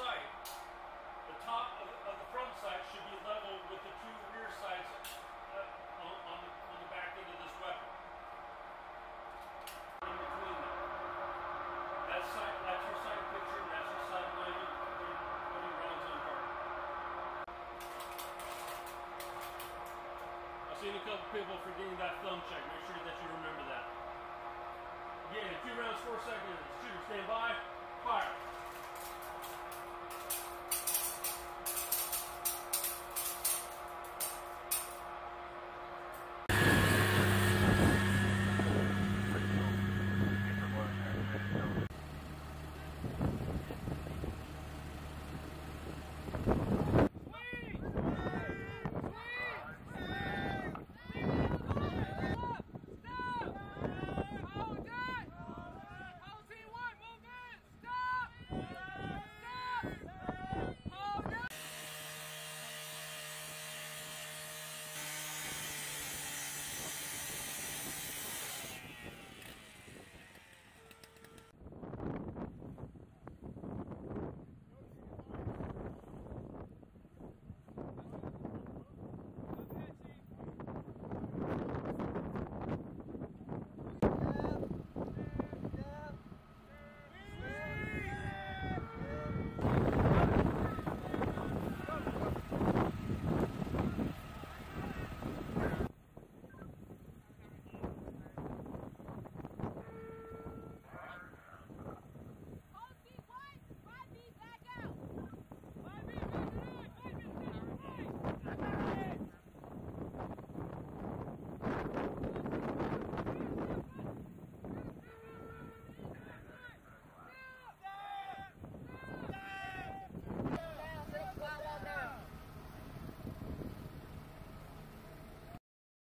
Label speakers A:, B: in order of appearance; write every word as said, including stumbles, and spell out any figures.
A: sight, the top of the, of the front sight should be level with the two rear sights uh, on, on, the, on the back end of this weapon. In between them. That's, sight, that's your sight picture, and that's your sight alignment when putting rounds on target. I've seen a couple people forgetting that thumb check. Make sure that you remember that. Again, two rounds, four seconds. Shooter, stand by. Fire.